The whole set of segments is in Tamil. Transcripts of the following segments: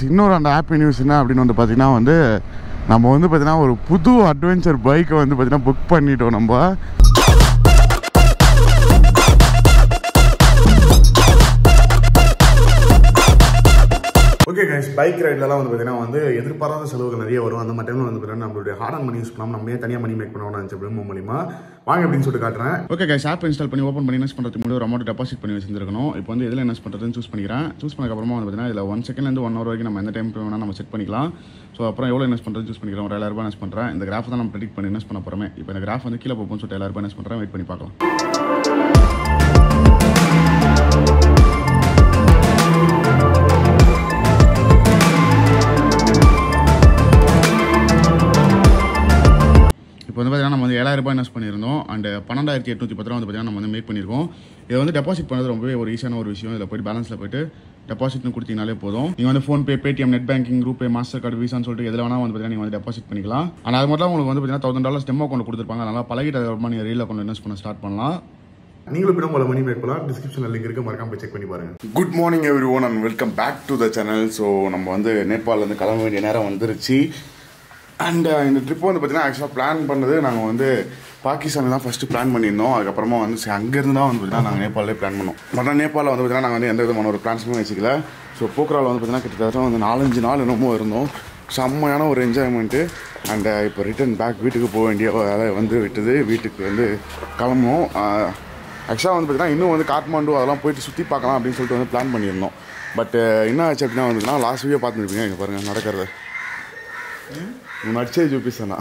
இன்னொரு அந்த ஹாப்பி நியூஸ் என்ன அப்படின்னு வந்து பார்த்தீங்கன்னா வந்து நம்ம வந்து பார்த்தீங்கன்னா ஒரு புது அட்வென்ச்சர் பைக்கை வந்து பார்த்தீங்கன்னா புக் பண்ணிட்டோம் நம்ம. ஓகே கைஸ், பைக் ரைட்லலாம் வந்து பார்த்தீங்கன்னா வந்து எதிர்பாராத செலவுகள் நிறைய வரும். அந்த மாதிரி டைமில் வந்து பார்த்தீங்கன்னா நம்மளுடைய ஹார்ட் அண்ட் மணி யூஸ் பண்ணாமல் நம்ம தனியாக மணி மேக் பண்ணணும்னு நினச்ச Binomo மூலிமா வாங்க அப்படின்னு சொல்லிட்டு காட்டுறேன். ஓகே கைஸ், ஆப் இன்ஸ்டால் பண்ணி ஓப்பன் பண்ணி இன்வெஸ்ட் பண்ணுறதுக்கு முன்னாடி ஒரு அமௌண்ட் டெபாசிட் பண்ணி வச்சிருக்கணும். இப்போ வந்து எதில் இன்வெஸ்ட் பண்ணுறதுன்னு சூஸ் பண்ணிக்கிறேன். சூஸ் பண்ணக்கப்புறமா வந்து பார்த்தீங்கன்னா இதில் 1 செகண்ட்லேருந்து 1 hour வரைக்கும் நம்ம எந்த டைம் வேணால் நம்ம செட் பண்ணிக்கலாம். ஸோ அப்புறம் எவ்வளோ இன்வெஸ்ட் பண்ணுறது சூஸ் பண்ணிக்கிறோம். ஒரு 7,000 இன்வெஸ்ட் பண்ணுறேன். இந்த கிராஃப் தான் நம்ம ப்ரெடிக்ட் பண்ணி இன்வெஸ்ட் பண்ண போகிறோமே. இப்போ இந்த கிராஃப் வந்து கீழே போகும்னு சொல்லிட்டு 7,000 இன்வெஸ்ட் பண்ணுறேன். வெயிட் பண்ணி பார்க்கலாம். இப்போ வந்து பார்த்தீங்கன்னா நம்ம வந்து 7,000 இன்வெஸ்ட் பண்ணியிருந்தோம். அண்ட் 12,810 வந்து பார்த்தீங்கன்னா நம்ம வந்து மேக் பண்ணியிருக்கோம். இதை வந்து டெபாசிட் பண்ணுறது ரொம்பவே ஒரு ஈஸியான ஒரு விஷயம். இதில் போய்ட்டு பேலன்ஸில் போய்ட்டு டெபாசிட்னு கொடுத்தீங்கனாலே போதும். நீங்கள் வந்து PhonePe, Paytm, net banking, RuPay, master card, விசான்னு சொல்லிட்டு எதில் வேணால் வந்து பார்த்தீங்கன்னா நீங்கள் வந்து டெபாசிட் பண்ணிக்கலாம். ஆனால் அது மட்டும் உங்களுக்கு வந்து பார்த்தீங்கன்னா $1,000 டெமோ அக்கௌண்ட் கொடுத்துருப்பாங்க. அதனால் பழகிட்டு அதுக்கப்புறமா நீங்கள் ரீல் அக்கௌண்ட் இன்வெஸ்ட் பண்ண ஸ்டார்ட் பண்ணலாம். நீங்களும் Binomo மணி மேக் பண்ணலாம். டிஸ்கிரிப்ஷனில் லிங்க் இருக்குது, மறக்காம போய் செக் பண்ணி பாருங்கள். Good morning everyone and welcome back to the channel. So நம்ம வந்து நேபாளிலேருந்து கிளம்ப வேண்டிய நேரம் வந்துருச்சு. அண்ட் இந்த ட்ரிப் வந்து பார்த்தீங்கன்னா ஆக்சுவலாக பிளான் பண்ணது நாங்கள் வந்து பாகிஸ்தான் தான் ஃபஸ்ட்டு பிளான் பண்ணியிருந்தோம். அதுக்கப்புறமா வந்து அங்கேருந்து தான் வந்து பார்த்தீங்கன்னா நாங்கள் நேபாளிலே பிளான் பண்ணோம். பட் நேபாளில் வந்து பார்த்தீங்கன்னா நாங்கள் வந்து எந்த விதமான ஒரு பிளான்ஸுமே வச்சுக்கல. ஸோ போக்ராவில் வந்து பார்த்தீங்கன்னா கிட்டத்தட்ட வந்து 4-5 நாள் என்னமோ இருந்தோம். செம்மையான ஒரு என்ஜாய்மெண்ட்டு. அண்ட் இப்போ ரிட்டன் பேக் வீட்டுக்கு போக வேண்டிய வேலை வந்து விட்டுது. வீட்டுக்கு வந்து கிளம்பணும். ஆக்சுவலாக வந்து பார்த்தீங்கன்னா இன்னும் வந்து காத்மாண்டு அதெல்லாம் போயிட்டு சுற்றி பார்க்கலாம் அப்படின்னு சொல்லிட்டு வந்து பிளான் பண்ணியிருந்தோம். பட் என்ன ஆச்சு அப்படின்னா வந்துன்னா லாஸ்ட் வீடியோ பார்த்துருப்பீங்க. இங்கே பாருங்கள் நடக்கிறது நடிச்சே ஜூபிஸ்ண்ணா.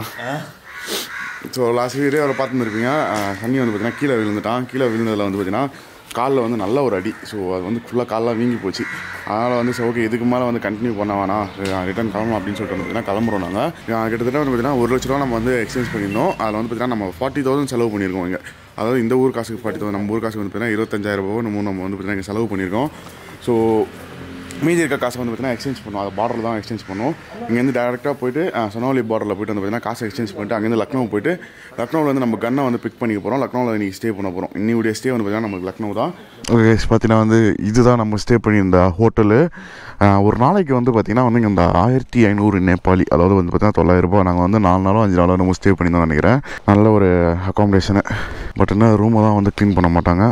ஸோ லாஸ்ட் வீடியோ அவரை பார்த்துருப்பீங்க. சன்னி வந்து பார்த்தீங்கன்னா கீழே விழுந்துட்டான். கீழே விழுந்ததில் வந்து பார்த்தீங்கன்னா காலில் வந்து நல்ல ஒரு அடி. ஸோ அது வந்து ஃபுல்லாக காலெலாம் வீங்கி போச்சு. அதனால் வந்து சரி ஓகே இதுக்கு மேலே வந்து கண்டினியூ பண்ண வேணாம், ரிட்டன் கிளம்பணும் அப்படின்னு சொல்லிட்டு வந்து பார்த்தீங்கன்னா கிளம்புறோம். நாங்கள் கிட்டத்தட்ட வந்து பார்த்தீங்கன்னா 1 லட்ச ரூபா நம்ம வந்து எக்ஸ்சேஞ்ச் பண்ணியிருந்தோம். அதில் வந்து பார்த்தீங்கன்னா நம்ம 40,000 செலவு பண்ணியிருக்கோம் இங்கே. அதாவது இந்த ஊர் காசுக்கு 40,000, நம்ம ஊர் காசுக்கு வந்து பார்த்தீங்கன்னா 25,000 ரூபாய் நம்ம வந்து பார்த்தீங்கன்னா இங்கே செலவு பண்ணியிருக்கோம். ஸோ மீதி இருக்க காசை வந்து பார்த்தீங்கன்னா எக்ஸ்சேஞ்ச் பண்ணுவோம். அதை பார்டரில் தான் எக்ஸ்சேஞ்ச் பண்ணுவோம். இங்கேருந்து டேரெக்டாக போயிட்டு சுனௌலி பார்டரில் போய்ட்டு வந்து பார்த்தீங்கன்னா காசை எக்ஸ்சேஞ்ச் பண்ணிட்டு அங்கேருந்து லக்னோ போய்ட்டு லக்னோவில் வந்து நம்ம கன்னை வந்து பிக் பண்ணிக்க போகிறோம். லக்னோவில் இன்றைக்கி ஸ்டே பண்ண போகிறோம். இன்னையுடைய ஸ்டே வந்து பார்த்தீங்கன்னா நமக்கு லக்னோ தான். ஓகே பார்த்தீங்கன்னா வந்து இதுதான் நம்ம ஸ்டே பண்ணியிருந்த ஹோட்டலு. ஒரு நாளைக்கு வந்து பார்த்திங்கன்னா வந்து இந்த 1,500 நேபாளி, அதாவது வந்து பார்த்தீங்கன்னா 900 ரூபாய். நாங்கள் வந்து 4 நாளோ 5 நாளோ நம்ம ஸ்டே பண்ணியிருந்தோம் நினைக்கிறேன். நல்ல ஒரு அக்காமடேஷனு. பட் என்ன ரூமை தான் வந்து க்ளீன் பண்ண மாட்டாங்க.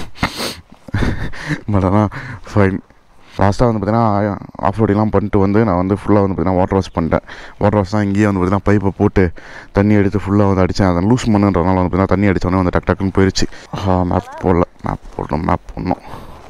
பட் ஆனால் ஃபைன். லாஸ்ட்டாக வந்து பார்த்தீங்கன்னா ஆஃப்ரோடிங்லாம் பண்ணிட்டு வந்து நான் வந்து ஃபுல்லாக வந்து பார்த்தீங்கன்னா வாட்டர் வாஷ் பண்ணிட்டேன். வாட்டர் வாஷ் தான் இங்கேயே வந்து பார்த்தீங்கன்னா பைப்பை போட்டு தண்ணி எடுத்து ஃபுல்லாக வந்து அடித்தேன். அதை லூஸ் பண்ணுன்றதுனால வந்து பார்த்தீங்கன்னா தண்ணி அடித்தோடனே வந்து டக்குன்னு போயிடுச்சு. மேப் போடல, மேப் போடணும்.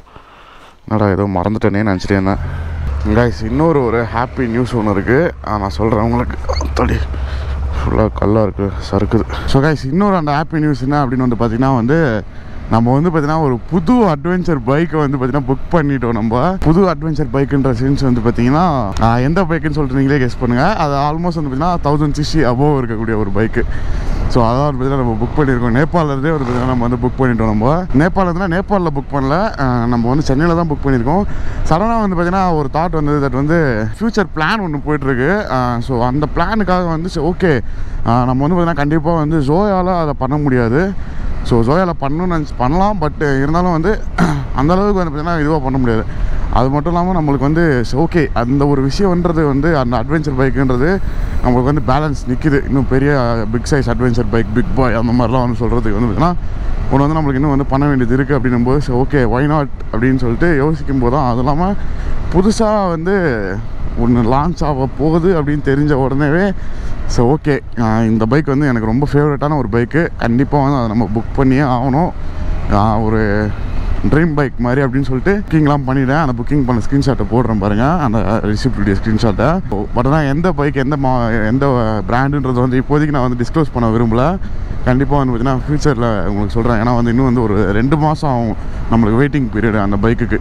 என்னடா ஏதோ மறந்துட்டேனே நினச்சிட்டே இருந்தேன். கைஸ் இன்னொரு ஹாப்பி நியூஸ் ஒன்று இருக்குது. நான் சொல்கிறேன் உங்களுக்கு. தடி ஃபுல்லாக கல்லாக இருக்குது, சறுக்குது. ஸோ கைஸ் இன்னொரு அந்த ஹாப்பி நியூஸ் என்ன அப்படின்னு வந்து பார்த்திங்கன்னா வந்து நம்ம வந்து பார்த்தீங்கன்னா ஒரு புது அட்வென்ச்சர் பைக்கை வந்து பார்த்தீங்கன்னா புக் பண்ணிட்டோம். நம்ம புது அட்வென்ச்சர் பைக்குன்ற சென்ஸ் வந்து பார்த்தீங்கன்னா எந்த பைக்குன்னு சொல்லிட்டு நீங்களே கெஸ் பண்ணுங்கள். அது ஆல்மோஸ்ட் வந்து பார்த்தீங்கன்னா 1000cc அபோவ் இருக்கக்கூடிய ஒரு பைக்கு. ஸோ அதான் வந்து பார்த்தீங்கன்னா நம்ம புக் பண்ணியிருக்கோம். நேபாளிலேருந்தே வந்து பார்த்தீங்கன்னா நம்ம வந்து புக் பண்ணிட்டோம். நம்ம நேபாளில் புக் பண்ணல, நம்ம வந்து சென்னையில் தான் புக் பண்ணியிருக்கோம். சடனாக வந்து பார்த்தீங்கன்னா ஒரு தாட் வந்தது, தட் வந்து ஃப்யூச்சர் பிளான் ஒன்று போயிட்டுருக்கு. ஸோ அந்த பிளானுக்காக வந்து ஓகே நம்ம வந்து பார்த்தீங்கன்னா கண்டிப்பாக வந்து ஜோயால் அதை பண்ண முடியாது. ஸோ ஜோயாவில் பண்ணலாம். பட் இருந்தாலும் வந்து அந்தளவுக்கு வந்து பார்த்திங்கன்னா இதுவாக பண்ண முடியாது. அது மட்டும் இல்லாமல் நம்மளுக்கு வந்து ஓகே அந்த ஒரு விஷயம்ன்றது வந்து அந்த அட்வென்ச்சர் பைக்குன்றது நம்மளுக்கு வந்து பேலன்ஸ் நிற்கிது. இன்னும் பெரிய big size adventure bike, big boy அந்த மாதிரிலாம் வந்து சொல்கிறதுக்கு வந்து பார்த்திங்கன்னா ஒன்று வந்து நம்மளுக்கு இன்னும் வந்து பண்ண வேண்டியது இருக்குது. அப்படின்னும்போது ஓகே ஒய் நாட் அப்படின்னு சொல்லிட்டு யோசிக்கும் போது தான், அது இல்லாமல் புதுசாக வந்து ஒன்று லான்ச் ஆக போகுது அப்படின்னு தெரிஞ்ச உடனேவே ஸோ ஓகே இந்த பைக் வந்து எனக்கு ரொம்ப ஃபேவரட்டான ஒரு பைக்கு. கண்டிப்பாக வந்து அதை நம்ம புக் பண்ணியே ஆகணும். ஒரு ட்ரீம் பைக் மாதிரி அப்படின்னு சொல்லிட்டு புக்கிங்லாம் பண்ணிவிட்டேன். அந்த புக்கிங் பண்ண ஸ்க்ரீன்ஷாட்டை போடுறேன் பாருங்கள், அந்த ரிசிப்டுடைய ஸ்க்ரீன்ஷாட்டை. பட் ஆனால் எந்த பைக் எந்த பிராண்டுன்றது வந்து இப்போதைக்கு நான் வந்து டிஸ்க்ளோஸ் பண்ண விரும்பல. கண்டிப்பாக வந்து பார்த்தீங்கன்னா ஃப்யூச்சரில் உங்களுக்கு சொல்கிறேன். ஏன்னா வந்து இன்னும் வந்து ஒரு 2 மாதம் ஆகும் நம்மளுக்கு வெயிட்டிங் பீரியடு அந்த பைக்குக்கு.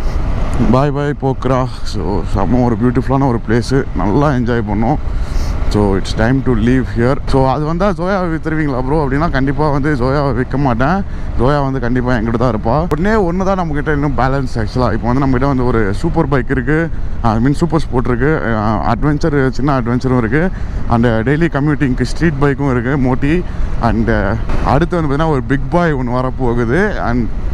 பாய் போக்ரா. ஸோ செம்ம ஒரு பியூட்டிஃபுல்லான ஒரு பிளேஸு, நல்லா என்ஜாய் பண்ணோம். So it's time to leave here. So அது வந்தால் ஜோயாவை விற்றுருவீங்களா ப்ரோ அப்படின்னா கண்டிப்பாக வந்து ஜோயாவை விற்க மாட்டேன். ஜோயா வந்து கண்டிப்பாக எங்கிட்ட தான் இருப்பாள். உடனே ஒன்று தான் நம்மக்கிட்ட இன்னும் பேலன்ஸ். ஆக்சுவலாக இப்போ வந்து நம்மகிட்ட வந்து ஒரு சூப்பர் பைக் இருக்குது, சூப்பர் ஸ்போர்ட் இருக்குது, அட்வென்ச்சர் சின்ன அட்வென்ச்சரும் இருக்குது, அண்ட் டெய்லி கம்யூட்டிங்க்கு ஸ்ட்ரீட் பைக்கும் இருக்குது மோட்டி. அண்டு அடுத்து வந்து பார்த்திங்கன்னா ஒரு பிக் பாய் ஒன்று வரப்போகுது. அண்ட்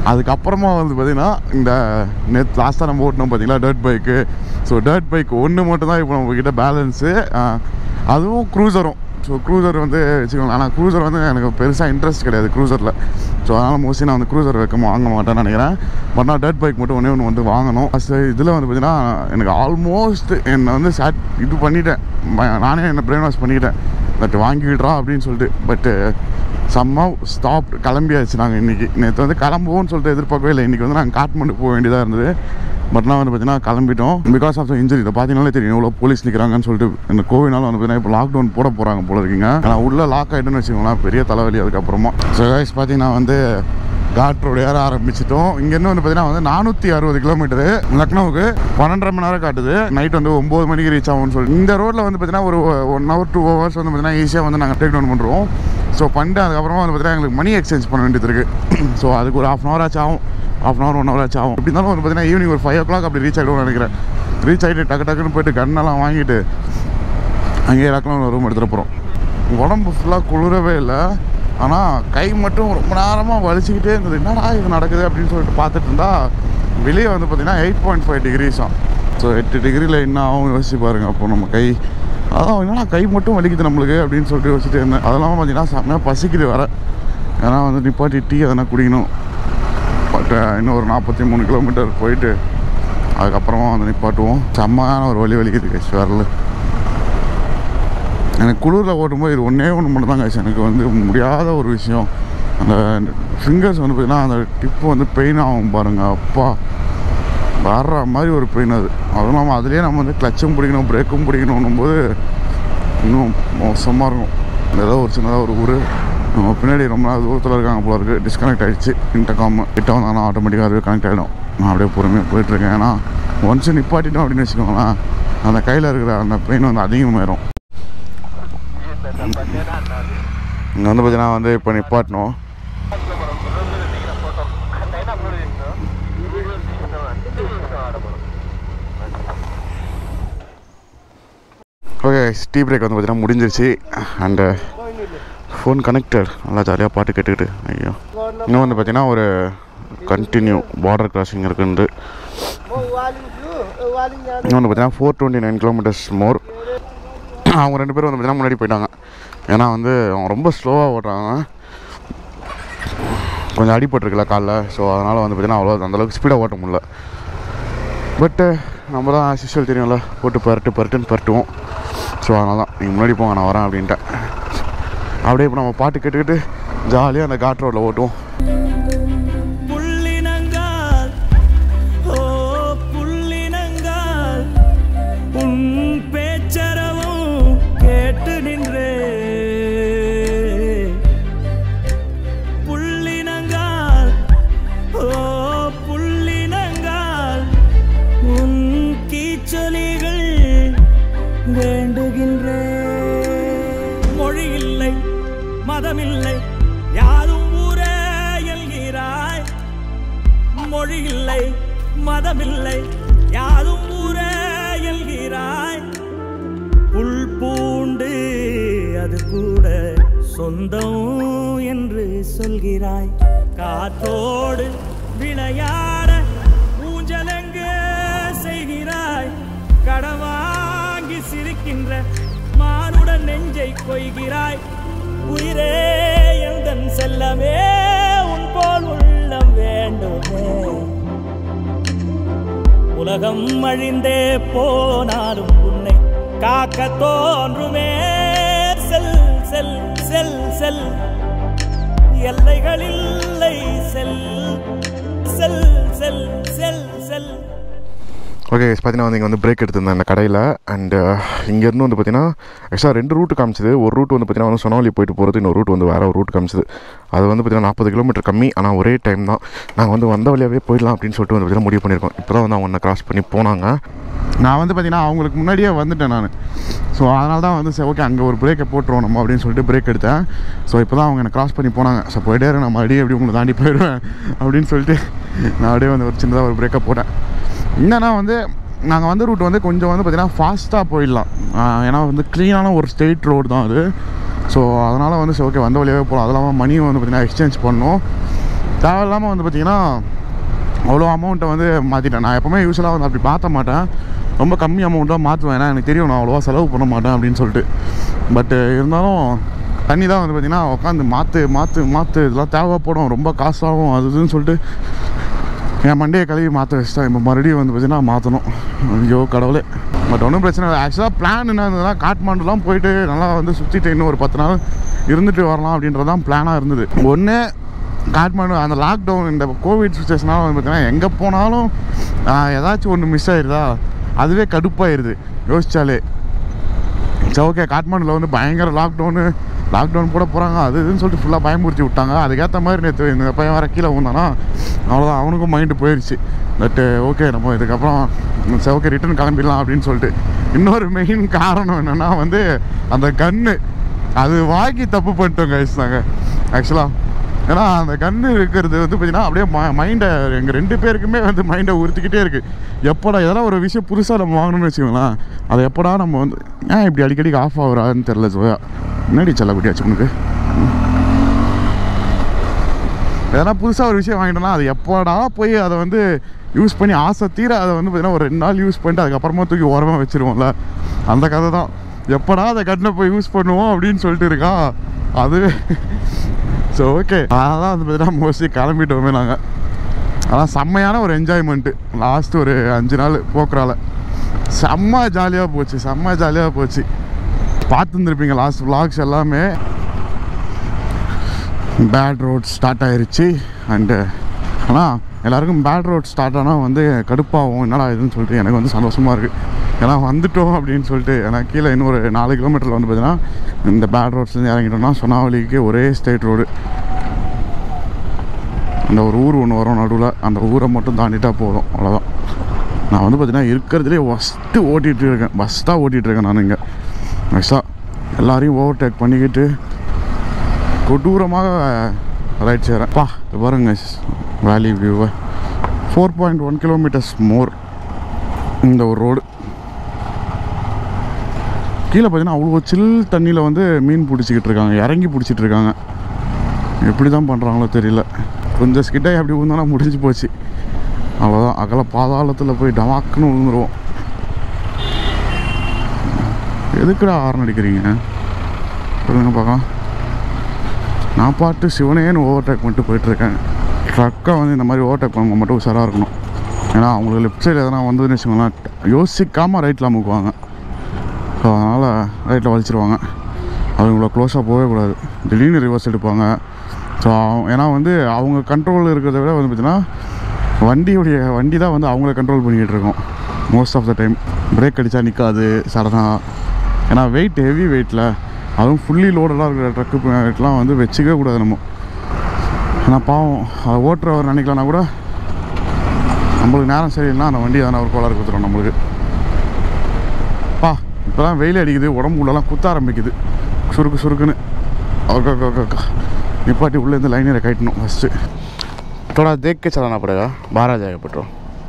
அதுக்கப்புறமா வந்து பார்த்திங்கன்னா இந்த லாஸ்ட்டாக நம்ம ஓட்டினோம் பார்த்திங்களா dirt bike. So dirt bike ஒன்று மட்டும்தான் இப்போ நம்மக்கிட்ட பேலன்ஸு, அதுவும் க்ரூசரும். ஸோ க்ரூசர் வந்து வச்சுக்கோங்க. ஆனால் க்ரூசர் வந்து எனக்கு பெருசாக இன்ட்ரெஸ்ட் கிடையாது க்ரூசரில். ஸோ அதனால் மோஸ்ட்லி நான் வந்து க்ரூசர் வாங்க மாட்டேன்னு நினைக்கிறேன். பட் நான் டர்ட் பைக் மட்டும் ஒன்று வந்து வாங்கணும். இதில் வந்து பார்த்திங்கன்னா எனக்கு ஆல்மோஸ்ட் என்னை வந்து இது பண்ணிட்டேன், நானே என்னை பிரெயின் வாஷ் பண்ணிக்கிட்டேன் பட் வாங்கிவிட்றா அப்படின்னு சொல்லிட்டு. பட்டு சம்மாவ் ஸ்டாப் கிளம்பியாச்சு நாங்கள் இன்றைக்கி. நேற்று வந்து கிளம்புவோன்னு சொல்லிட்டு எதிர்பார்க்கவே இல்லை. இன்றைக்கி வந்து நாங்கள் காட்மாண்டு போக வேண்டியதாக இருந்தது. பட் நான் வந்து பார்த்தீங்கன்னா கிளம்பிட்டோம் பிகாஸ் ஆஃப் த இன்ஜுரி. இதை பார்த்தீங்கன்னாலே தெரியும் எவ்வளோ போலீஸ் நிற்கிறாங்கன்னு சொல்லிட்டு. இந்த கோவிட்னால வந்து பார்த்தீங்கன்னா இப்போ லாக்டவுன் போட போகிறாங்க போல இருக்குங்க. ஆனால் உள்ளே லாக் ஆகிட்டுன்னு வச்சுக்கோங்களேன், பெரிய தலைவலி அதுக்கப்புறமா. ஸோ கைஸ் பார்த்தீங்கன்னா வந்து காட் ரோடு ஏற ஆரம்பிச்சிட்டோம். இங்கேருந்து வந்து பார்த்தீங்கன்னா வந்து 460 கிலோமீட்டரு, லக்னோவுக்கு 12.5 மணி நேரம் காட்டுது. நைட் வந்து 9 மணிக்கு ரீச் ஆகும்னு சொல்லி. இந்த ரோட்டில் வந்து பார்த்தீங்கன்னா ஒரு 1 hour 2 hours வந்து பார்த்தீங்கன்னா ஈஸியாக வந்து நாங்கள் டேக் டவுன் பண்ணுறோம். ஸோ பண்ணிட்டு அதுக்கப்புறமா வந்து பார்த்தீங்கன்னா எங்களுக்கு மணி எக்ஸ்சேஞ்ச் பண்ண வேண்டியது இருக்குது. ஸோ அதுக்கு ஒரு 1/2 hour ஆச்சு ஆகும், 1/2 hour 1 hour ஆச்சு ஆகும். எப்படி இருந்தாலும் வந்து பார்த்தீங்கன்னா ஈவினிங் ஒரு 5 o'clock அப்படி ரீச் ஆகிடுவோம்னு நினைக்கிறேன். ரீச் ஆகிட்டு டக்குன்னு போய்ட்டு கன்னெல்லாம் வாங்கிட்டு அங்கேயே லக்னோ ரூம் எடுத்துகிட்டு போகிறோம். உடம்பு ஃபுல்லாக குளிரவே இல்லை, ஆனால் கை மட்டும் ரொம்ப நேரமாக வலிச்சுக்கிட்டே இருந்தது. என்னடா இது நடக்குது அப்படின்னு சொல்லிட்டு பார்த்துட்டு இருந்தால் வெளியே வந்து பார்த்திங்கன்னா 8.5 degrees-ஆம். ஸோ 8 degrees என்ன ஆகும் யோசிச்சு பாருங்கள். அப்போ நம்ம கை அதான் என்னன்னா கை மட்டும் வலிக்குது நம்மளுக்கு அப்படின்னு சொல்லிட்டு யோசிச்சுட்டு இருந்தேன். அதெல்லாம் பார்த்திங்கன்னா செம்மையாக பசிக்குது வர. ஏன்னா வந்து நிப்பாட்டி டீ அதெல்லாம் குடிக்கணும். பட் இன்னும் ஒரு 43 கிலோமீட்டர் போயிட்டு அதுக்கப்புறமா வந்து நிப்பாட்டுவோம். செம்மையான ஒரு வலிக்குது கைஸ் வரல. எனக்கு குளிரில் ஓட்டும்போது இது ஒன்றே மட்டும் தான் கைஸ் எனக்கு வந்து முடியாத ஒரு விஷயம். அந்த ஃபிங்கர்ஸ் வந்து பார்த்திங்கன்னா அந்த டிப்பு வந்து பெயின் ஆகும் பாருங்கள். அப்பா வர்ற மாதிரி ஒரு பெயின் அது. அதுவும் இல்லாமல் அதுலேயே நம்ம வந்து கிளச்சும் பிடிக்கணும் பிரேக்கும் பிடிக்கணும் போது இன்னும் மோசமாக இருக்கும். ஏதோ ஒரு சின்னதாக ஒரு ஊர் நம்ம பின்னாடி ரொம்ப நாள் தூரத்தில் இருக்காங்க போல இருக்குது. டிஸ்கனெக்ட் ஆகிடுச்சு இன்டர்காம். கிட்ட வந்தாலும் ஆட்டோமேட்டிக்காக அதுவே கனெக்ட் ஆகிடும். நான் அப்படியே பொறுமையாக போயிட்டுருக்கேன். ஏன்னா ஒன்ஸ் நிப்பாட்டிட்டோம் அப்படின்னு வச்சுக்கோங்களேன், அந்த கையில் இருக்கிற அந்த பெயின் வந்து அதிகமாகிடும். இங்கே வந்து பார்த்தீங்கன்னா வந்து இப்போ நிப்பாட்டணும். ஓகே டீ பிரேக் வந்து பார்த்தீங்கன்னா முடிஞ்சிருச்சு. அண்டு ஃபோன் கனெக்டட், நல்லா ஜாலியாக பாட்டு கேட்டுக்கிட்டு. ஐயோ இன்னும் வந்து பார்த்தீங்கன்னா ஒரு கண்டினியூ பார்டர் கிராசிங் இருக்குன்னு. இன்னும் வந்து பார்த்தீங்கன்னா 429 kilometers மோர். அவங்க 2 பேரும் வந்து பார்த்தீங்கன்னா முன்னாடி போயிட்டாங்க. ஏன்னா வந்து அவங்க ரொம்ப ஸ்லோவாக ஓட்டுறாங்க, கொஞ்சம் அடிபட்டுருக்குல்ல காலில். ஸோ அதனால் வந்து பார்த்தீங்கன்னா அவ்வளோ அந்தளவுக்கு ஸ்பீடாக ஓட்ட முடியல. பட்டு நம்ம தான் சிஸ்டல் தெரியும்ல, போட்டு பரட்டுன்னு பரட்டுவோம். ஸோ அதனால தான் நீங்கள் முன்னாடி போங்க நான் வரேன் அப்படின்ட்டேன். அப்படியே இப்போ நம்ம பாட்டு கேட்டுக்கிட்டு ஜாலியாக அந்த காட் ரோட்டில் ஓட்டுவோம். மதமில்லை யாரும் ஊரே எல்கிறாய், மொழி இல்லை மதமில்லை யாரும் ஊரே எல்கிறாய். புல் பூண்டு அது கூட சொந்தம் என்று சொல்கிறாய். காற்றோடு விளையாட ஊஞ்சலெங்கு செய்கிறாய். கடவாங்கி சிரிக்கின்ற மானுடன் நெஞ்சை கொய்கிறாய். உயிரே எந்தன் செல்லமே உன் போல் உள்ளம் வேண்டுமே. உலகம் அழிந்தே போனாலும் உன்னை காக்க தோன்றுமே. செல் செல் செல் செல் எல்லைகளில்லை. செல் செல் செல் செல் செல். ஓகே பார்த்தீங்கன்னா வந்து இங்கே வந்து பிரேக் எடுத்திருந்தேன் இந்த கடையில். அண்டு இங்கேருந்து வந்து பார்த்தீங்கன்னா ஆக்சுவலாக 2 ரூட்டு காமிச்சிது. ஒரு ரூட் வந்து பார்த்தீங்கன்னா வந்து சுனாலி போயிட்டு போகிறது, இன்னொரு ரூட் வந்து வேறு ஒரு ரூட் காமிச்சிது. அது வந்து பார்த்தீங்கன்னா 40 கிலோமீட்டர் கம்மி. ஆனால் ஒரே டைம் தான். நாங்கள் வந்து வந்த வழியாகவே போயிடலாம் அப்படின்னு சொல்லிட்டு வந்து பார்த்தீங்கன்னா முடிவு பண்ணியிருக்கோம். இப்போ தான் வந்து அவங்க ஒன்றை கிராஸ் பண்ணி போனாங்க. நான் வந்து பார்த்தீங்கன்னா அவங்களுக்கு முன்னாடியே வந்துட்டேன் நான். ஸோ அதனால தான் வந்து சரி ஓகே அங்கே ஒரு பிரேக்கை போட்டுருவோம் நம்ம அப்படின்னு சொல்லிட்டு பிரேக் எடுத்தேன். ஸோ இப்போ தான் அவங்க என்னை கிராஸ் பண்ணி போனாங்க. ஸோ போய்ட்டே நான் மறுபடியும் எப்படி உங்களை தாண்டி போயிடுவேன் அப்படின்னு சொல்லிட்டு நான் அப்படியே வந்து ஒரு சின்னதாக ஒரு பிரேக்கை போட்டேன். என்னன்னா வந்து நாங்கள் வந்த ரூட் வந்து கொஞ்சம் வந்து பார்த்திங்கன்னா ஃபாஸ்ட்டாக போயிடலாம். ஏன்னா வந்து க்ளீனான ஒரு ஸ்ட்ரெயிட் ரோடு தான் அது. ஸோ அதனால் வந்து சரி ஓகே வந்த வழியாகவே போகலாம். அது இல்லாமல் மணியும் வந்து பார்த்திங்கன்னா எக்ஸ்சேஞ்ச் பண்ணோம். தேவையில்லாமல் வந்து பார்த்திங்கன்னா அவ்வளோ அமௌண்ட்டை வந்து மாற்றிட்டேன். நான் எப்போவுமே யூஸ்வலாக வந்து அப்படி மாற்ற மாட்டேன், ரொம்ப கம்மி அமௌண்ட்டாக மாற்றுவேன். ஏன்னா எனக்கு தெரியும் நான் அவ்வளோவா செலவு பண்ண மாட்டேன் அப்படின்னு சொல்லிட்டு. பட்டு இருந்தாலும் தண்ணி தான் வந்து பார்த்திங்கன்னா உட்காந்து மாற்று இதெல்லாம் தேவைப்படும், ரொம்ப காசாகும் அதுன்னு சொல்லிட்டு என் மண்டையை கழுவி மாற்ற வச்சுட்டேன். இப்போ மறுபடியும் வந்து பார்த்திங்கன்னா மாற்றணும். ஐயோ கடவுளே. பட் ஒன்றும் பிரச்சனை இல்லை. ஆக்சுவலாக பிளான் என்ன இருந்ததுன்னா காட்மாண்டுலாம் போயிட்டு நல்லா வந்து சுற்றிட்டு இன்னும் ஒரு 10 நாள் இருந்துட்டு வரலாம் அப்படின்றதான் பிளானாக இருந்தது. ஒன்று காட்மாண்டு அந்த லாக்டவுன் இந்த கோவிட் சுச்சுவேஷனால் வந்து பார்த்திங்கன்னா எங்கே போனாலும் ஏதாச்சும் ஒன்று மிஸ் ஆகிடுதா, அதுவே கடுப்பாயிருது யோசிச்சாலே. சரி ஓகே, காட்மாண்டில் வந்து பயங்கர லாக்டவுன் போட போகிறாங்க அது இதுன்னு சொல்லிட்டு ஃபுல்லாக பயமுறுத்தி விட்டாங்க. அதுக்கேற்ற மாதிரி நேற்று இந்த பையன் வர கீழே வந்தானா அவ்வளோதான், அவனுக்கும் மைண்டு போயிடுச்சு. பட்டு ஓகே நம்ம இதுக்கப்புறம் சரி ஓகே ரிட்டன் கிளம்பிடலாம் அப்படின்னு சொல்லிட்டு. இன்னொரு மெயின் காரணம் என்னென்னா வந்து அந்த கன்று அது வாங்கி தப்பு பண்ணிட்டோங்க நாங்கள் ஆக்சுவலாக. ஏன்னா அந்த கன்று இருக்கிறது வந்து பார்த்திங்கன்னா அப்படியே மைண்டை எங்கள் 2 பேருக்குமே வந்து மைண்டை உறுத்திக்கிட்டே இருக்குது. எப்படா எதனா ஒரு விஷயம் புதுசாக நம்ம வாங்கணும்னு வச்சுக்கோங்களேன், அதை எப்படா நம்ம வந்து ஏன் இப்படி அடிக்கடிக்கு ஆஃப் ஆகுறான்னு தெரில. ஜோயா முன்னாடி செல்லப்படியாச்சு உனக்கு எதனா புதுசாக ஒரு விஷயம் வாங்கிட்டோம்னா அது எப்படா போய் அதை வந்து யூஸ் பண்ணி ஆசை தீர அதை வந்து பார்த்திங்கன்னா ஒரு 2 நாள் யூஸ் பண்ணிட்டு அதுக்கப்புறமா தூக்கி ஓரமாக வச்சுருவோம்ல, அந்த கதை தான். எப்படா அதை கட்டின போய் யூஸ் பண்ணுவோம் அப்படின்னு சொல்லிட்டு இருக்கா அதுவே. ஸோ ஓகே அதெல்லாம் வந்து பார்த்தீங்கன்னா மோஸ்ட்லி கிளம்பிட்டோமே நாங்கள். அதான் செம்மையான ஒரு என்ஜாய்மெண்ட்டு. லாஸ்ட்டு ஒரு 5 நாள் போக்குறால செம்ம ஜாலியாக போச்சு. பார்த்துருந்துருப்பீங்க லாஸ்ட் விளாக்ஸ் எல்லாமே. பேட் ரோட் ஸ்டார்ட் ஆகிருச்சு. அண்டு ஆனால் எல்லாருக்கும் பேட் ரோட் ஸ்டார்ட் ஆனால் வந்து கடுப்பாகும், என்னடா இதுன்னு சொல்லிட்டு. எனக்கு வந்து சந்தோஷமாக இருக்குது, ஏன்னா வந்துட்டோம் அப்படின்னு சொல்லிட்டு. ஏன்னா கீழே இன்னும் ஒரு 4 கிலோமீட்டரில் வந்து பார்த்தீங்கன்னா இந்த பேட் ரோட்ஸ்லேருந்து இறங்கிட்டோம்னா சுனாவளிக்கு ஒரே ஸ்ட்ரெயிட் ரோடு. அந்த ஒரு ஊர் ஒன்று வரும் நடுவில், அந்த ஊரை மட்டும் தாண்டிட்டால் போதும், அவ்வளோதான். நான் வந்து பார்த்தீங்கன்னா இருக்கிறதுலே ஃபஸ்ட்டு ஓட்டிகிட்ருக்கேன், பஸ் தான் ஓட்டிகிட்ருக்கேன் நான் இங்கே. நெக்ஸ்ட்டாக எல்லோரையும் ஓவர்டேக் பண்ணிக்கிட்டு கொடூரமாக ரைட் செய்கிறேன். பாருங்க வேலி வியூவை. 4.1 கிலோமீட்டர்ஸ் மோர் இந்த ஒரு ரோடு. கீழே பார்த்தீங்கன்னா அவ்வளோ சில் தண்ணியில் வந்து மீன் பிடிச்சிக்கிட்டு இருக்காங்க, இறங்கி பிடிச்சிட்டு இருக்காங்க. எப்படி தான் பண்ணுறாங்களோ தெரியல. கொஞ்சம் ஸ்கிட்டாகி அப்படி விழுந்தோன்னா முடிஞ்சு போச்சு, அவ்வளோதான். அகல பாதாளத்தில் போய் டமாக்குன்னு விழுந்துருவோம். எதுக்குடா ஹார்ன் அடிக்கிறீங்க சொல்லுங்க பார்க்கலாம். நான் பாட்டு சிவனேன்னு ஓவர்டேக் பண்ணிட்டு போயிட்டுருக்கேன். ட்ரக்கை வந்து இந்த மாதிரி ஓவர்டேக் பண்ண மட்டும் உஷாராக இருக்கணும். ஏன்னா அவங்களுக்கு லெஃப்ட் சைடு எதனா வந்ததுன்னு வச்சுக்கோங்களேன், யோசிக்காமல் ரைட்டில் அமுக்குவாங்க. ஸோ அதனால் ரைட்டில் வலிச்சிருவாங்க. அவங்கள க்ளோஸாக போகவே கூடாது, திடீர்னு ரிவர்ஸ் எடுப்பாங்க. ஸோ ஏன்னா வந்து அவங்க கண்ட்ரோல் இருக்கிறத விட வந்து பார்த்திங்கன்னா வண்டி தான் வந்து அவங்கள கண்ட்ரோல் பண்ணிக்கிட்டு இருக்கோம் most of the time. Brake அடித்தா நிற்காது சடனாக. ஏன்னா வெயிட் ஹெவி வெயிட்டில், அதுவும் ஃபுல்லி லோடெல்லாம் இருக்கிற ட்ரக்குலாம் வந்து வச்சுக்கவே கூடாது நம்ம. ஏன்னா பாவம் அதை ஓட்டுறவர் நினைக்கலன்னா கூட நம்மளுக்கு நேரம் சரியில்லைனா அந்த வண்டி தானே ஒரு கோளாறு கொடுத்துரும் நம்மளுக்கு. இப்போ தான் வெயில் அடிக்குது, உடம்பு உள்ளலாம் குத்த ஆரம்பிக்குது சுருக்குன்னு. நிப்பாட்டி உள்ளேருந்து லைனில் கட்டணும் ஃபஸ்ட்டு. थोड़ा देख के चलाना पड़ेगा, बाहर आ जाएगा पेट्रोल.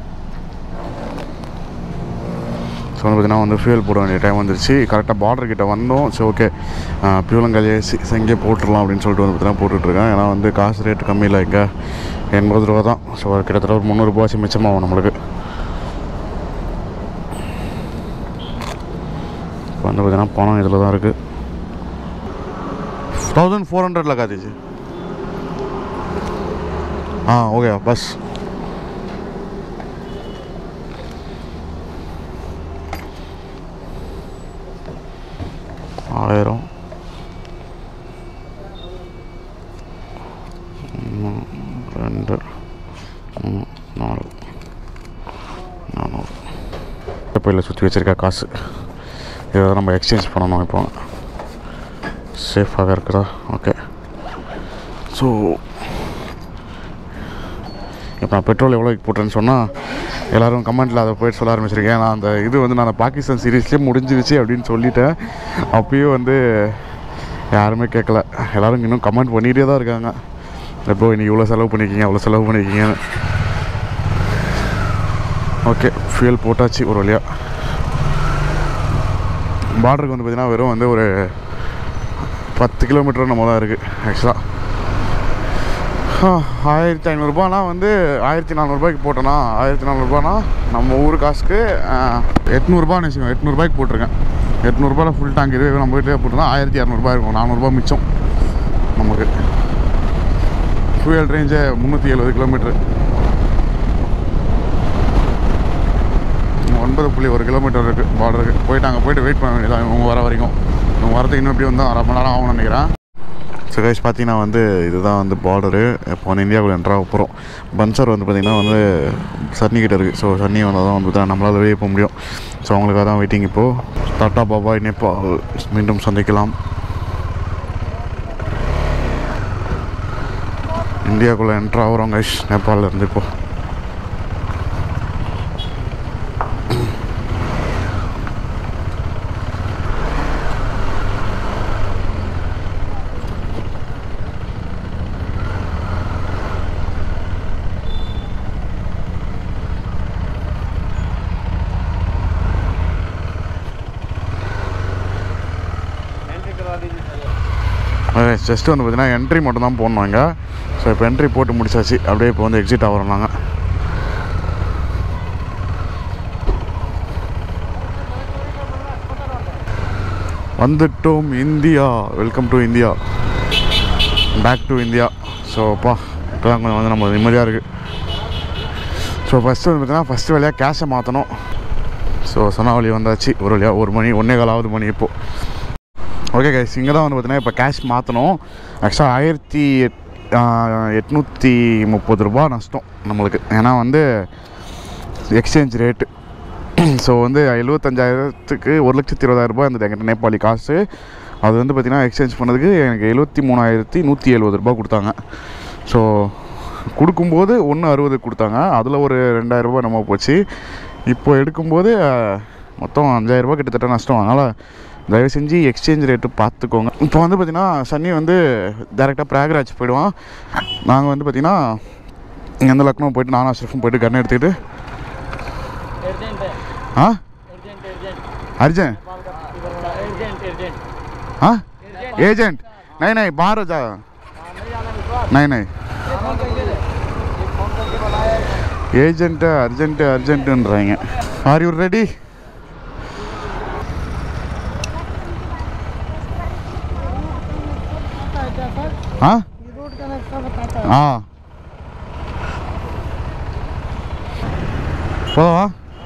ஸோ வந்து பார்த்தீங்கன்னா வந்து ஃபியூல் போட வேண்டிய டைம் வந்துருச்சு. கரெக்டாக பார்டர் கிட்ட வந்தோம். ஸோ ஓகே ஃபியூலங்காலே இங்கே போட்டுடலாம் அப்படின்னு சொல்லிட்டு வந்து பார்த்தீங்கன்னா போட்டுட்ருக்கேன். ஏன்னா வந்து காசு ரேட்டு கம்மி இல்லை, இங்கே 80 ரூபா தான். ஸோ கிட்டத்தட்ட ஒரு 300 ரூபாய்ச்சி மிச்சமாகும் நம்மளுக்கு. இப்போ வந்து பார்த்தீங்கன்னா பணம் இதில் தான் இருக்குது. 1400 लगा दीजिए. हाँ हो गया बस. आयरों 2 3 4 400 பையில் சுற்றி வச்சுருக்க காசு இதை நம்ம எக்ஸ்சேஞ்ச் பண்ணணும். இப்போ சேஃபாக இருக்குதா? ஓகே. ஸோ இப்போ நான் பெட்ரோல் எவ்வளோ போட்டேன்னு சொன்னால் எல்லோரும் கமெண்ட்டில் அதை போய்ட்டு சொல்ல ஆரம்பிச்சிருக்கேன். நான் அந்த இது வந்து நான் அந்த பாகிஸ்தான் சீரீஸ்லேயே முடிஞ்சிருச்சு அப்படின்னு சொல்லிட்டேன். அப்பயும் வந்து யாருமே கேட்கல, எல்லோரும் இன்னும் கமெண்ட் பண்ணிகிட்டே தான் இருக்காங்க. எப்போ இன்றைக்கி இவ்வளோ செலவு பண்ணியிருக்கீங்க அவ்வளோ செலவு பண்ணியிருக்கீங்க. ஓகே ஃபியூல் போட்டாச்சு ஒரு வழியாக. பார்டருக்கு வந்து பார்த்திங்கன்னா வெறும் வந்து ஒரு 10 கிலோமீட்டர் நம்ம தான் இருக்குது ஆக்சுவலாக. 1500 வந்து 1400 போட்டோன்னா 1400 நம்ம ஊர் காசுக்கு 800 வச்சுக்கோங்க. 800 போட்டிருக்கேன். 800 ஃபுல் டேங்க் இது நம்ம வீட்டிலே போட்டோம்னா 1200 இருக்கும். 400 மிச்சம் நமக்கு. Fuel range 370 kilometre. 9.1 கிலோமீட்டர் இருக்குது பார்டருக்கு. போயிட்டு அங்கே போய்ட்டு வெயிட் பண்ண வேண்டியதான் இவங்க வர வரைக்கும். இவங்க வரதுக்கு இன்னும் எப்படி வந்தால் 1/2 மணி நேரம் ஆகும்னு நினைக்கிறேன். ஸோ கைஸ் பார்த்தீங்கன்னா வந்து இதுதான் வந்து பார்டரு. இப்போ வந்து இந்தியாவுக்குள்ள என்ட்ராக போகிறோம். பன்சர் வந்து பார்த்திங்கன்னா வந்து சன்னிக்கிட்ட இருக்குது. ஸோ சன்னி வந்தால் தான் வந்து நம்மளால் வெளியே போக முடியும். ஸோ அவங்களுக்காக தான் வெயிட்டிங் இப்போது. டாட்டா பாபாய் நேபாள், மீண்டும் சந்திக்கலாம். இந்தியாவுக்குள்ளே என்ட்ரா ஆகிறோம் கைஸ் நேபாளில் இருந்து. இப்போது ஜஸ்ட்டு வந்து பார்த்திங்கன்னா என்ட்ரி மட்டும் தான் போடணுங்க. ஸோ இப்போ என்ட்ரி போட்டு முடிச்சாச்சு. அப்படியே இப்போ வந்து எக்ஸிட் ஆகிறோம் நாங்கள். வந்துட்டோம் India. Welcome to India, back to India. So அப்பா இப்போ தான் கொஞ்சம் வந்து நம்ம நிம்மதியாக இருக்குது. ஸோ ஃபஸ்ட்டு வந்து பார்த்திங்கன்னா ஃபஸ்ட்டு வேலையாக கேஷை மாற்றணும். ஸோ சுனாவளி வந்தாச்சு. ஒரு வழியாக 1 மணி 1:15 மணி இப்போது. ஓகே கைஸ், இங்கே தான் வந்து பார்த்திங்கன்னா இப்போ கேஷ் மாற்றணும். ஆக்சுவலாக 1830 நஷ்டம் நம்மளுக்கு. ஏன்னா வந்து எக்ஸ்சேஞ்ச் ரேட்டு. ஸோ வந்து 75,000க்கு 1,20,000 இருந்தது என்கிட்ட நேபாளி காசு. அது வந்து பார்த்திங்கன்னா எக்ஸ்சேஞ்ச் பண்ணதுக்கு எனக்கு 73,170 கொடுத்தாங்க. ஸோ கொடுக்கும்போது 160 கொடுத்தாங்க. அதில் ஒரு 2,000 நம்ம போச்சு. இப்போ எடுக்கும்போது மொத்தம் 5,000 கிட்டத்தட்ட நஷ்டம். அதனால் தயவு செஞ்சு எக்ஸ்சேஞ்ச் ரேட்டு பார்த்துக்கோங்க. இப்போ வந்து பார்த்திங்கன்னா சன்னி வந்து டேரெக்டாக பிரயாக்ராஜ் போயிடுவான். நாங்கள் வந்து பார்த்திங்கன்னா இங்கேருந்து லக்னோ போய்ட்டு நானும் அஷ்ரஃபும் போய்ட்டு கன் எடுத்துக்கிட்டு अर्जेंट हाँ एजेंट नहीं बाहर हो जा नहीं agent urgent are you ready हाँ हाँ போவா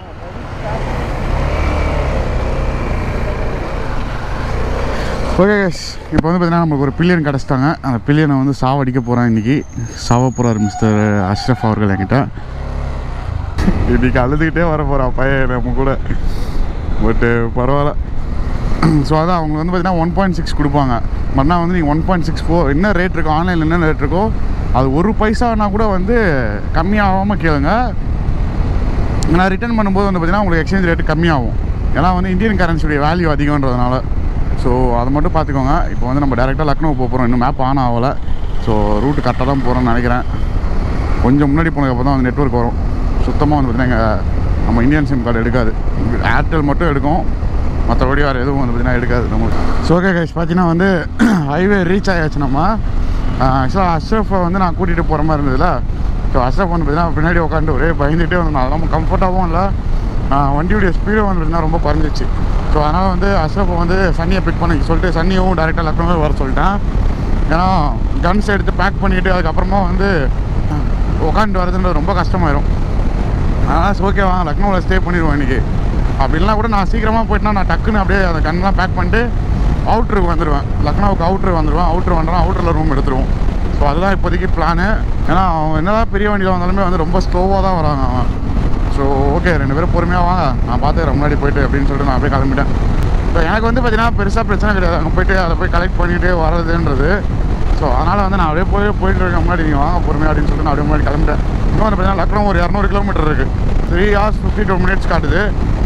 ஓகே கைஸ், இப்போ வந்து பார்த்தீங்கன்னா நம்மளுக்கு ஒரு பில்லியன் கிடச்சிட்டாங்க. அந்த பில்லியனை வந்து சாவடிக்க போகிறேன். இன்றைக்கி சாவ போகிறார் மிஸ்டர் அஷ்ரஃப் அவர்கள் என்கிட்ட. இன்றைக்கி அழுதுகிட்டே வர போகிறான் பையன் நம்ம கூட. பட்டு பரவாயில்ல. ஸோ அதான் அவங்க வந்து பார்த்தீங்கன்னா 1.6 கொடுப்பாங்க. மறுநாள் வந்து நீங்கள் 1.64 என்ன ரேட் இருக்கோ, ஆன்லைனில் என்ன ரேட் இருக்கோ அது 1 பைசானா கூட வந்து கம்மியாகாமல் கேளுங்க. நான் ரிட்டர்ன் பண்ணும்போது வந்து பார்த்திங்கன்னா உங்களுக்கு எக்ஸ்சேஞ்ச் ரேட்டு கம்மியாகும். ஏன்னா வந்து இந்தியன் கரன்சியுடைய வேல்யூ அதிகன்றதுனால. ஸோ அதை மட்டும் பார்த்துக்கோங்க. இப்போ வந்து நம்ம டேரெக்டாக லக்னோ போக போகிறோம். இன்னும் மேப் ஆன் ஆகலை. ஸோ ரூட்டு கரெக்டாக தான் போகிறோன்னு நினைக்கிறேன். கொஞ்சம் முன்னாடி போனதுக்கப்புறம் தான் வந்து நெட்வொர்க் வரும். சுத்தமாக வந்து பார்த்திங்கன்னா நம்ம இந்தியன் சிம் கார்டு எடுக்காது. ஏர்டெல் மட்டும் எடுக்கும், மற்றபடி வேறு எதுவும் வந்து பார்த்திங்கன்னா எடுக்காது நம்மளுக்கு. ஸோ ஓகே கைஸ், பார்த்தீங்கன்னா வந்து ஹைவே ரீச் ஆகியாச்சு நம்ம. ஆக்சுவலாக அஷ்ரஃபை வந்து நான் கூட்டிகிட்டு போகிற மாதிரி இருந்ததில்ல. ஸோ அஷ்ரஃப் வந்து பார்த்திங்கன்னா பின்னாடி உட்காந்து ஒரே பயந்துகிட்டே வந்து நான் ரொம்ப கம்ஃபர்ட்டாகவும் இல்லை. வண்டியுடைய ஸ்பீடும் வந்து பார்த்திங்கன்னா ரொம்ப குறைஞ்சிச்சு. ஸோ அதனால் வந்து அஷ்ரஃபை வந்து சன்னியை பிக் பண்ண சொல்லிட்டு சன்னியும் டேரெக்டாக லக்னோவே வர சொல்லிட்டேன். ஏன்னா கன்ஸ் எடுத்து பேக் பண்ணிவிட்டு அதுக்கப்புறமா வந்து உட்காந்துட்டு வரதுன்றது ரொம்ப கஷ்டமாயிடும். அதனால் ஓகேவா லக்னோவில் ஸ்டே பண்ணிடுவோம் இன்றைக்கி. அப்படி இல்லைனா கூட நான் சீக்கிரமாக போயிட்டுனா நான் டக்குன்னு அப்படியே அந்த கன்லாம் பேக் பண்ணிட்டு அவுட்ருக்கு வந்துடுவேன். லக்னோவுக்கு அவுட்ரு வந்துடுவேன். அவுட்ரு வந்துடுவேன், அவுட்டரில் ரூம் எடுத்துருவோம். ஸோ அதுதான் இப்போதைக்கு பிளானு. ஏன்னா அவங்க என்னதான் பெரிய வண்டியில் வந்தாலுமே வந்து ரொம்ப ஸ்லோவாக தான் வராங்க அவன். ஸோ ஓகே, 2 பேரும் பொறுமையாக வாங்க, நான் பார்த்துக்கிறேன் முன்னாடி போய்ட்டு அப்படின்னு சொல்லிட்டு நான் அப்படியே கிளம்பிட்டேன். ஸோ எனக்கு வந்து பார்த்தீங்கன்னா பெருசாக பிரச்சனை கிடையாது அங்கே போய்ட்டு அதை போய் கலெக்ட் பண்ணிகிட்டே வரதுன்றது. ஸோ அதனால் வந்து நான் அப்படியே போயிட்டு இருக்கேன் முன்னாடி. நீங்கள் வாங்க பொறுமையாக அப்படின்னு சொல்லிட்டு நான் அப்படியே முன்னாடி கிளம்பிட்டேன். இன்னும் வந்து பார்த்தீங்கன்னா லக்னோ ஒரு 200 கிலோமீட்டர் இருக்குது. 3 hours 52 minutes காட்டுது.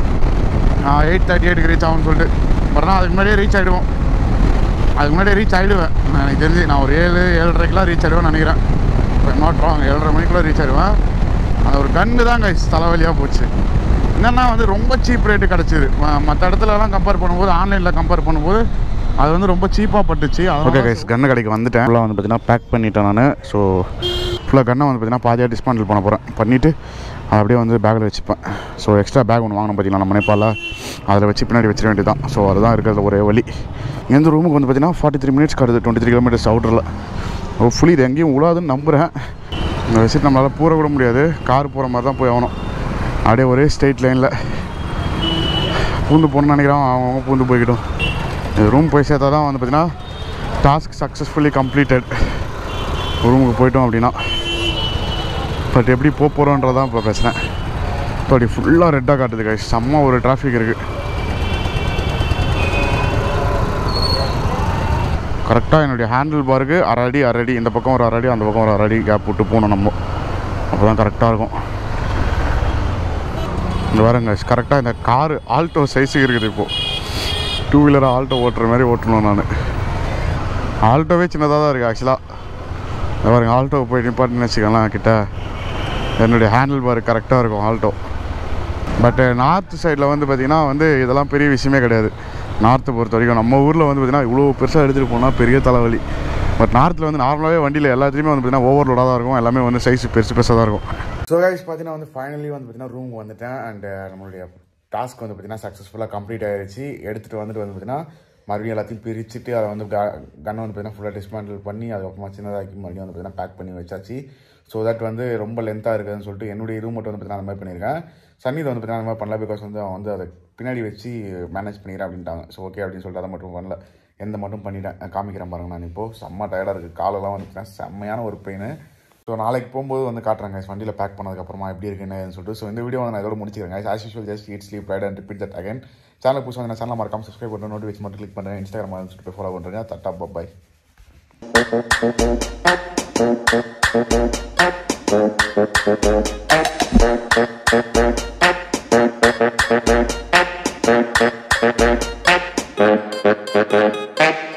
8:38 ரீச் ஆகும்னு சொல்லிட்டு. அப்புறம் அதுக்கு முன்னாடியே ரீச் ஆகிடுவோம். அதுக்கு முன்னாடியே ரீச் ஆகிடுவேன் எனக்கு தெரிஞ்சு. நான் ஒரு 7-7:30 ரீச் ஆகிடுவேன்னு நினைக்கிறேன். இப்போ நாட் ராங், 7:30 மணிக்குள்ளே ரீச் ஆகிடுவேன். அந்த ஒரு கன்று தான் கைஸ் தலைவலியாக போச்சு. என்னென்னா வந்து ரொம்ப சீப் ரேட்டு கிடச்சிது. மற்ற இடத்துலலாம் கம்பேர் பண்ணும்போது, ஆன்லைனில் கம்பேர் பண்ணும்போது அது வந்து ரொம்ப சீப்பாக பட்டுச்சு. ஓகே கைஸ், கன்று கடைக்கு வந்துட்டேன். ஃபுல்லாக வந்து பார்த்தீங்கன்னா பேக் பண்ணிட்டேன் நான். ஸோ ஃபுல்லாக கன்னை வந்து பார்த்திங்கன்னா பாதியாக டிஸ்மேண்டில் பண்ண போகிறேன். பண்ணிவிட்டு அப்படியே வந்து பேக்கில் வச்சுப்பேன். ஸோ எக்ஸ்ட்ரா பேக் ஒன்று வாங்கணும் பார்த்தீங்களா நம்ம நேபாளில், அதில் வச்சு பின்னாடி வச்சிட வேண்டியது தான். ஸோ அதுதான் இருக்கிறது ஒரே வழி. எந்த ரூமுக்கு வந்து பார்த்திங்கன்னா 43 மினிட்ஸ் காட்டுது, 23 கிலோமீட்டர்ஸ் அவுட்டரில். ஃபுல்லி இது எங்கேயும் உழாதுன்னு நம்புகிறேன். இந்த விசிட் நம்மளால் பூர கூட முடியாது, கார் போகிற மாதிரி தான் போய் ஆகணும். அப்படியே ஒரே ஸ்ட்ரெயிட் லைனில் பூந்து போகணுன்னு நினைக்கிறான், அவங்க பூந்து போய்கிட்டோம். ரூம் போய் சேர்த்தா தான் வந்து பார்த்திங்கன்னா டாஸ்க் சக்ஸஸ்ஃபுல்லி கம்ப்ளீட்டட். ரூமுக்கு போயிட்டோம் அப்படின்னா. பட் எப்படி போக போகிறோன்றதான் இப்போ பிரச்சனை. இப்போ அப்படி ஃபுல்லாக ரெட்டாக காட்டுது கைஸ், செம்ம ஒரு டிராஃபிக் இருக்குது. கரெக்டாக என்னுடைய ஹேண்டில் பாருக்கு அரை அடி இந்த பக்கம் ஒரு அரை அடி, அந்த பக்கம் ஒரு அரை அடி கேப் விட்டு போகணும் நம்ம. அப்போ தான் கரெக்டாக இருக்கும். இந்த பாருங்க கரெக்டாக இந்த காரு ஆல்டோ சைஸுக்கு இருக்குது. இப்போது 2 வீலராக ஆல்டோ ஓட்டுற மாதிரி ஓட்டணும். நான் ஆல்டோவே சின்னதாக தான் இருக்குது ஆக்சுவலாக. இந்த பாருங்க ஆல்டோ போய் நிப்பாட்டுன்னு வச்சுக்கலாம் கிட்ட, என்னுடைய ஹேண்டில் பார் கரெக்டாக இருக்கும் ஆல்டோ. பட் நார்த் சைடில் வந்து பார்த்திங்கன்னா வந்து இதெல்லாம் பெரிய விஷயமே கிடையாது. நார்த்தை பொறுத்த வரைக்கும் நம்ம ஊரில் வந்து பார்த்திங்கன்னா இவ்வளோ பெருசாக எடுத்துகிட்டு போனால் பெரிய தலைவலி. பட் நார்த்தில் வந்து நார்மலாகவே வண்டியில் எல்லாத்துலேயுமே வந்து பார்த்திங்கன்னா ஓவர்லோடாக தான் இருக்கும், எல்லாமே வந்து சைஸ் பெருசாக தான் இருக்கும். ஸோ கைஸ் பார்த்தீங்கன்னா வந்து ஃபைனலி வந்து பார்த்திங்கன்னா ரூம் வந்துட்டேன். அண்ட் நம்மளுடைய டாஸ்க் வந்து பார்த்திங்கன்னா சக்ஸஸ்ஃபுல்லாக கம்ப்ளீட் ஆகிடுச்சு. எடுத்துகிட்டு வந்துட்டு வந்து பார்த்திங்கன்னா மறுபடியும் எல்லாத்தையும் பிரிச்சுட்டு அதை வந்து கன்னை வந்து பார்த்திங்கன்னா ஃபுல்லாக டிஸ்மேண்டில் பண்ணி அதுக்கப்புறமா சின்னதாக்கி மறுபடியும் வந்து பார்த்திங்கன்னா பேக் பண்ணி வச்சாச்சு. ஸோ தட் வந்து ரொம்ப லென்த்தாக இருக்குதுன்னு சொல்லிட்டு என்னுடைய ரூம் மட்டும் வந்து பார்த்திங்கன்னா அந்த மாதிரி பண்ணியிருக்கேன். சன்னி வந்து பார்த்திங்கன்னா அந்த மாதிரி பண்ணல, பிகாஸ் வந்து அவன் வந்து அதை பின்னாடி வச்சு மேனேஜ் பண்ணிக்கிறேன் அப்படின்ட்டாங்க. ஸோ ஓகே அப்படின்னு சொல்லிட்டு அதை மட்டும் பண்ணல, எந்த மட்டும் பண்ணிட்டேன். காமிக்கிறேன் பாருங்கள். நான் இப்போது செம்ம டயர்டாக இருக்குது, காலெல்லாம் வந்து பார்த்திங்கன்னா செம்மையான ஒரு பெயின். ஸோ நாளைக்கு போகும்போது வந்து காட்டுறாங்க வண்டியில் பேக் பண்ணதுக்கப்புறமா எப்படி இருக்குன்னு சொல்லிட்டு. ஸோ இந்த வீடியோ வந்து நான் இதோட முடிச்சிக்கிறேன். As usual just eat sleep ride and repeat that again. Channel புதுசாக வந்து சேனல் மறக்காம சப்ஸ்கிரைப் பண்ணுறேன், நோட்டிஃபிகேஷன் மட்டும் கிளிக் பண்ணுறேன், இன்ஸ்டாகிராம் சொல்லிட்டு போய் ஃபாலோ பண்ணுறேன். தட்டா பாய். Thank you.